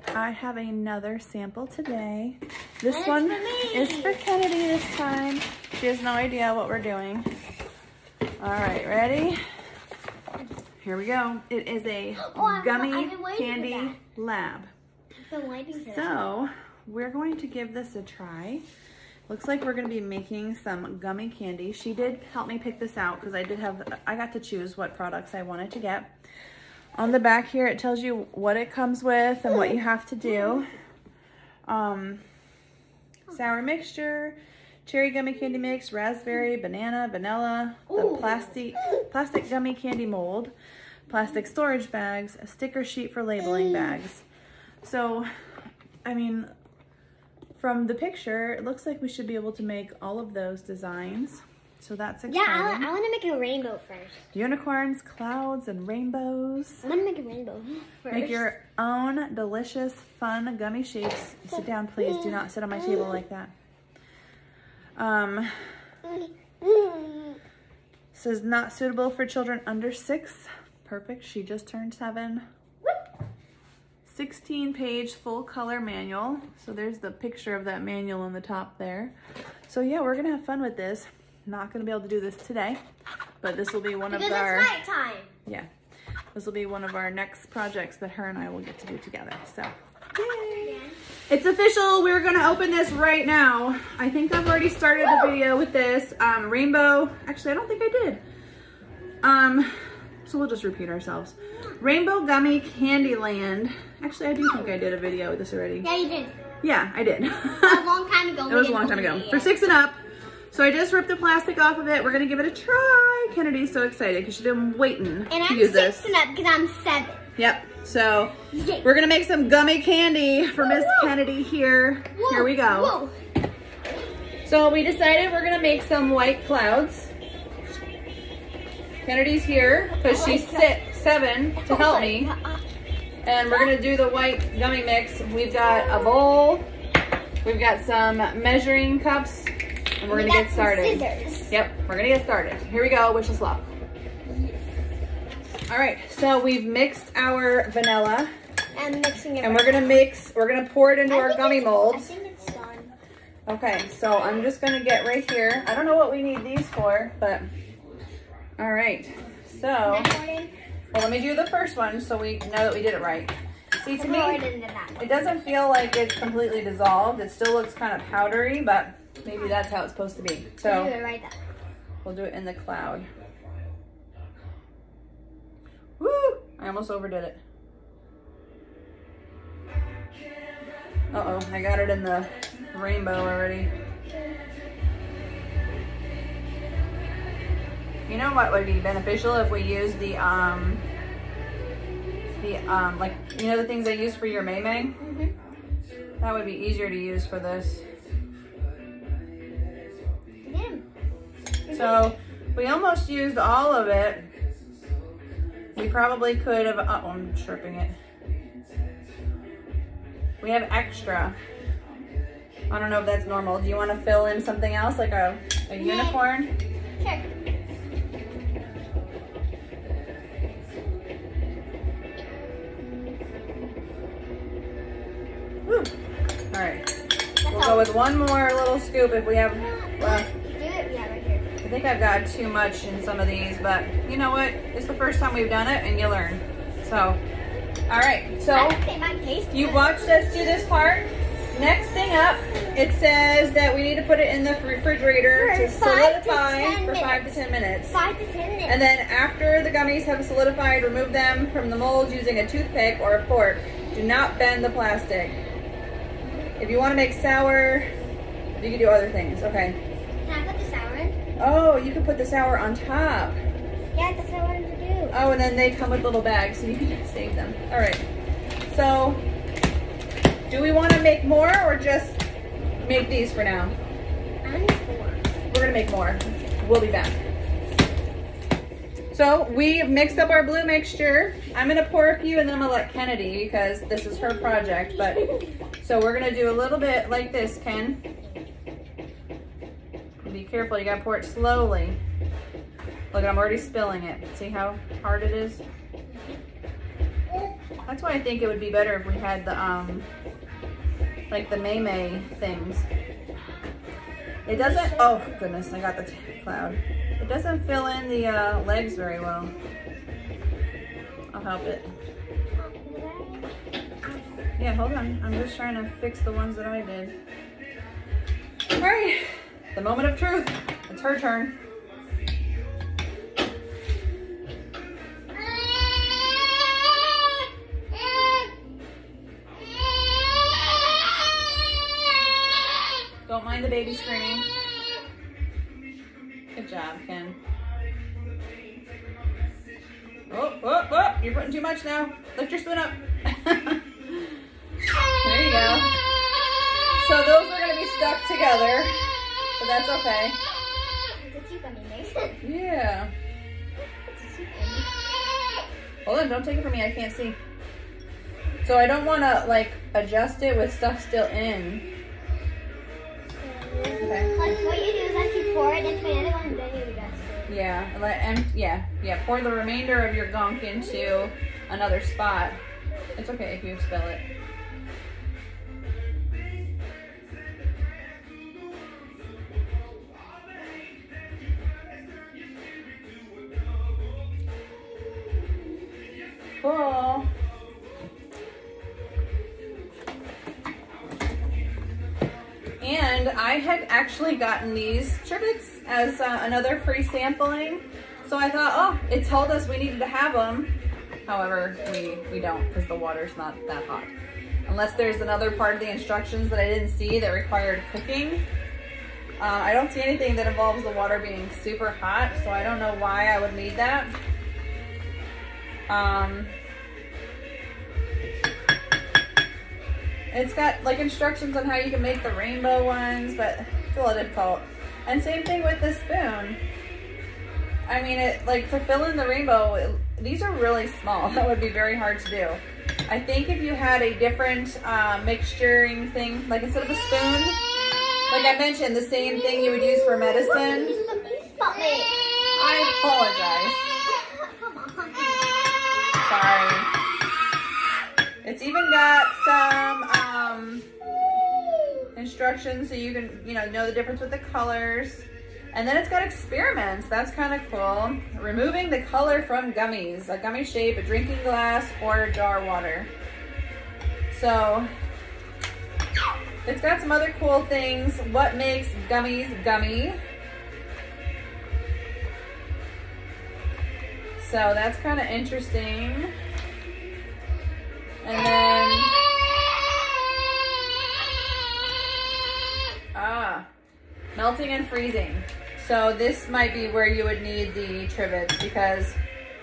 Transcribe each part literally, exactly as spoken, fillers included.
I have another sample today. This and one is for Kennedy this time. She has no idea what we're doing. All right, ready? Here we go. It is a oh, gummy candy lab. So we're going to give this a try. Looks like we're going to be making some gummy candy. She did help me pick this out because I did have, I got to choose what products I wanted to get. On the back here, it tells you what it comes with and what you have to do. Um, sour mixture, cherry gummy candy mix, raspberry, banana, vanilla, the plastic, plastic gummy candy mold, plastic storage bags, a sticker sheet for labeling bags. So, I mean, from the picture, it looks like we should be able to make all of those designs. So that's exciting. Yeah, I, I want to make a rainbow first. Unicorns, clouds, and rainbows. I want to make a rainbow first. Make your own delicious, fun gummy shapes. Sit down, please. Do not sit on my table like that. Um, says not suitable for children under six. Perfect. She just turned seven. sixteen page full color manual. So there's the picture of that manual on the top there. So yeah, we're gonna have fun with this. Not gonna be able to do this today, but this will be one because of our it's nighttime. Yeah, this will be one of our next projects that her and I will get to do together. So yay! It's official. We're gonna open this right now. I think I've already started the video with this um, rainbow. Actually, I don't think I did. Um, so we'll just repeat ourselves. Rainbow Gummy Candyland. Actually, I do think I did a video with this already. Yeah, you did. Yeah, I did. A long time ago. It was a long time ago. For six and up. So I just ripped the plastic off of it. We're gonna give it a try. Kennedy's so excited because she's been waiting and to I'm use this. And I'm six and up because I'm seven. Yep. So we're gonna make some gummy candy for Miss Kennedy here. Whoa. Here we go. Whoa. So we decided we're gonna make some white clouds. Kennedy's here because she's six, seven to help me. And we're gonna do the white gummy mix. We've got a bowl. We've got some measuring cups. And we're we gonna get started. Scissors. Yep, we're gonna get started. Here we go, wish us luck. Yes. All right, so we've mixed our vanilla. I'm mixing it. And we're gonna mix, we're gonna pour it into I our gummy molds. I think it's done. Okay, so I'm just gonna get right here. I don't know what we need these for, but all right. So, well, let me do the first one so we know that we did it right. See, to me, it doesn't feel like it's completely dissolved. It still looks kind of powdery, but maybe that's how it's supposed to be. So do it right now. We'll do it in the cloud. Woo! I almost overdid it. Uh-oh, I got it in the rainbow already. You know what would be beneficial if we use the, um, the, um, like, you know the things they use for your May May? Mm-hmm. That would be easier to use for this. So we almost used all of it. We probably could have, uh oh, I'm chirping it. We have extra. I don't know if that's normal. Do you want to fill in something else, like a, a unicorn? Sure. Woo. All right. We'll go with one more little scoop if we have, uh, I think I've got too much in some of these, but you know what? It's the first time we've done it and you learn. So, all right. So you watched us do this part. Next thing up, it says that we need to put it in the refrigerator to solidify for five to ten minutes. Five to ten minutes. And then after the gummies have solidified, remove them from the molds using a toothpick or a fork. Do not bend the plastic. If you want to make sour, you can do other things. Okay. Can I put the sour in? Oh, you can put the sour on top. Yeah, that's what I wanted to do. Oh, and then they come with little bags, so you can save them. All right. So, do we want to make more or just make these for now? I'm gonna make more. We're gonna make more. We'll be back. So we mixed up our blue mixture. I'm gonna pour a few and then I'm gonna let Kennedy because this is her project. But so we're gonna do a little bit like this, Ken. Be careful, you gotta pour it slowly. Look, I'm already spilling it. See how hard it is? That's why I think it would be better if we had the, um, like the May May things. It doesn't, oh goodness, I got the cloud. It doesn't fill in the uh, legs very well. I'll help it. Yeah, hold on. I'm just trying to fix the ones that I did. All right, the moment of truth. It's her turn. Don't mind the baby screaming. Good job, Ken. Oh, oh, oh, you're putting too much now. Lift your spoon up. There you go. So those are going to be stuck together, but that's okay. It's a two gummy mix. Yeah. Hold on, don't take it from me. I can't see. So I don't want to like adjust it with stuff still in. Okay. Like what you do is actually pour it into another one and then you adjust it. Yeah, let and yeah, yeah. Pour the remainder of your gunk into another spot. It's okay if you spill it. Cool. And I had actually gotten these trivets as uh, another free sampling. So I thought, oh, it told us we needed to have them. However, we, we don't because the water's not that hot. Unless there's another part of the instructions that I didn't see that required cooking. Uh, I don't see anything that involves the water being super hot, so I don't know why I would need that. Um, it's got like instructions on how you can make the rainbow ones, but it's a little difficult. And same thing with the spoon. I mean, it like to fill in the rainbow, it, these are really small. That would be very hard to do. I think if you had a different uh, mixturing thing, like instead of a spoon, like I mentioned, the same thing you would use for medicine. I apologize. Sorry. It's even got some um, instructions so you can, you know, know the difference with the colors. And then it's got experiments. That's kind of cool. Removing the color from gummies, a gummy shape, a drinking glass, or a jar of water. So it's got some other cool things. What makes gummies gummy? So that's kind of interesting. And then, ah, melting and freezing. So this might be where you would need the trivets because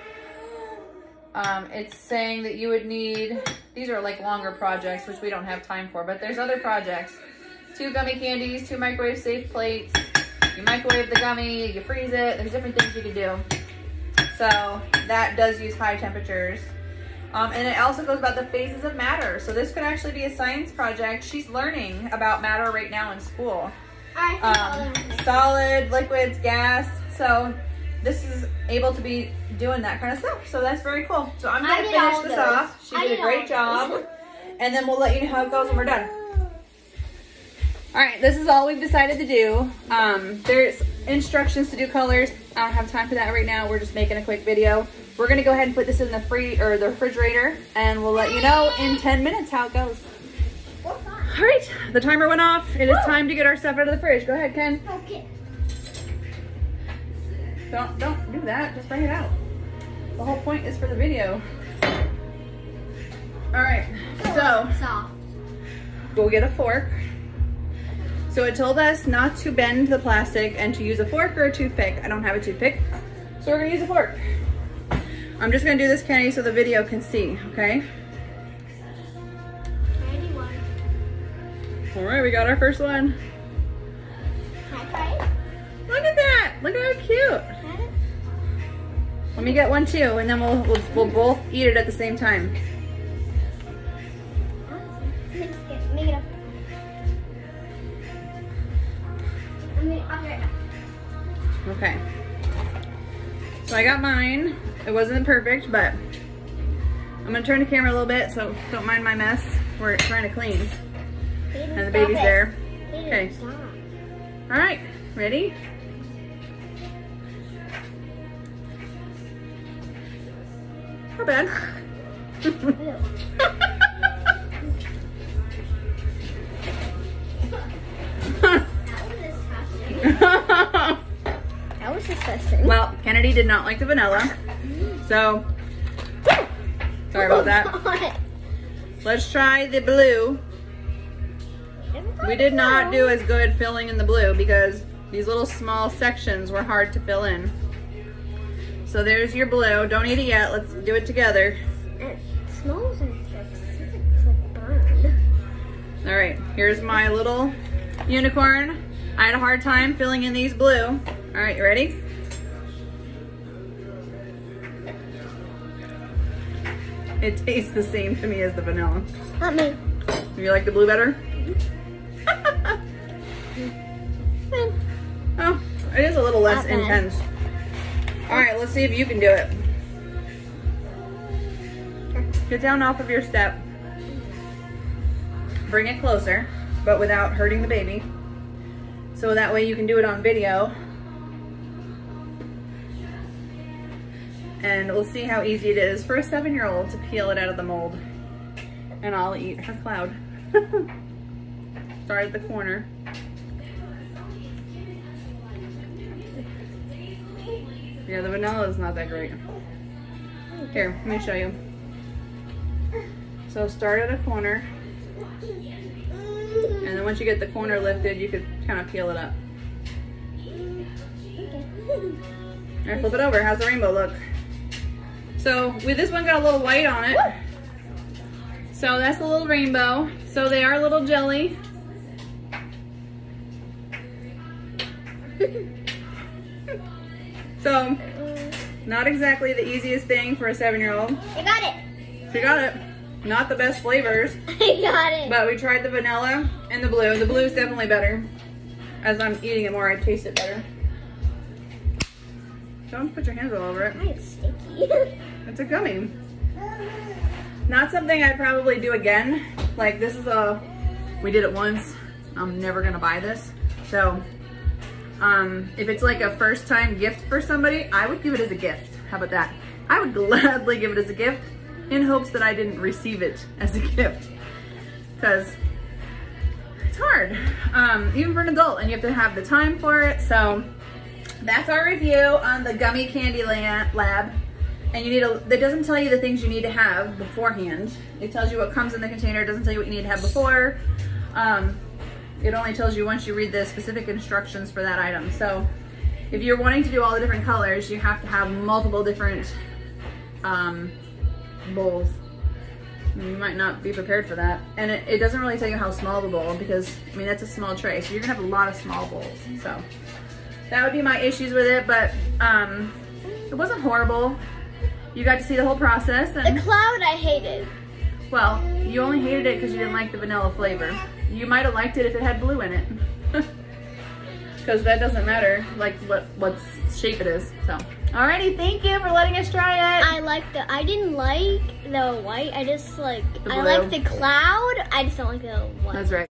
um, it's saying that you would need, these are like longer projects, which we don't have time for, but there's other projects. Two gummy candies, two microwave safe plates. You microwave the gummy, you freeze it. There's different things you can do. So that does use high temperatures. Um, and it also goes about the phases of matter. So this could actually be a science project. She's learning about matter right now in school. Um, solid, liquids, gas. So this is able to be doing that kind of stuff. So that's very cool. So I'm going to finish this off. She did a great job. And then we'll let you know how it goes when we're done. All right, this is all we've decided to do. Um, there's instructions to do colors. I don't have time for that right now. We're just making a quick video. We're gonna go ahead and put this in the free or the refrigerator, and we'll let you know in ten minutes how it goes. All right, the timer went off. It is time to get our stuff out of the fridge. Go ahead, Ken. Okay. Don't don't do that. Just bring it out. The whole point is for the video. All right, so Soft. go get a fork. So it told us not to bend the plastic and to use a fork or a toothpick. I don't have a toothpick, so we're gonna use a fork. I'm just gonna do this, Kenny, so the video can see, okay? All right, we got our first one. Can I try it? Look at that, look at how cute. Let me get one too, and then we'll, we'll, we'll both eat it at the same time. Make it, make it up. Okay. So I got mine. It wasn't perfect, but I'm gonna turn the camera a little bit, so don't mind my mess. We're trying to clean. Hayden, And the stop baby's it. there. Hayden, Okay. stop. All right, ready? Not bad. Ew. That was disgusting. Well, Kennedy did not like the vanilla, so sorry about that. God. Let's try the blue. We did not do as good filling in the blue because these little small sections were hard to fill in. So there's your blue. Don't eat it yet. Let's do it together. It smells like it's like burned. All right, here's my little unicorn. I had a hard time filling in these blue. All right, you ready? It tastes the same to me as the vanilla. Not me. You like the blue better? Oh, it is a little less Not bad. intense. All right, let's see if you can do it. Get down off of your step. Bring it closer, but without hurting the baby. So that way you can do it on video. And we'll see how easy it is for a seven-year-old to peel it out of the mold. And I'll eat her cloud. Start at the corner. Yeah, the vanilla is not that great. Here, let me show you. So start at a corner. And then once you get the corner lifted, you could kind of peel it up. All right, flip it over. How's the rainbow look? So with this one got a little white on it. So that's a little rainbow. So they are a little jelly. So not exactly the easiest thing for a seven-year-old. I got it. She got it. Not the best flavors. I got it. But we tried the vanilla and the blue. The blue is definitely better. As I'm eating it more, I taste it better. Don't put your hands all over it. It's sticky. It's a gummy. Not something I'd probably do again. Like this is a, we did it once. I'm never gonna buy this. So um, if it's like a first time gift for somebody, I would give it as a gift. How about that? I would gladly give it as a gift in hopes that I didn't receive it as a gift. Because it's hard, um, even for an adult, and you have to have the time for it. So that's our review on the Gummy Candy Lab. And you need a, it doesn't tell you the things you need to have beforehand. It tells you what comes in the container. It doesn't tell you what you need to have before. Um, it only tells you once you read the specific instructions for that item. So if you're wanting to do all the different colors, you have to have multiple different um, bowls. You might not be prepared for that. And it, it doesn't really tell you how small the bowl, because I mean, that's a small tray. So you're gonna have a lot of small bowls. So that would be my issues with it, but um, it wasn't horrible. You got to see the whole process. And, the cloud I hated. well, you only hated it because you didn't like the vanilla flavor. You might have liked it if it had blue in it. Because that doesn't matter, like what, what shape it is. So, alrighty, thank you for letting us try it. I like the, I didn't like the white, I just like, The I blue. like the cloud, I just don't like the white. That's right.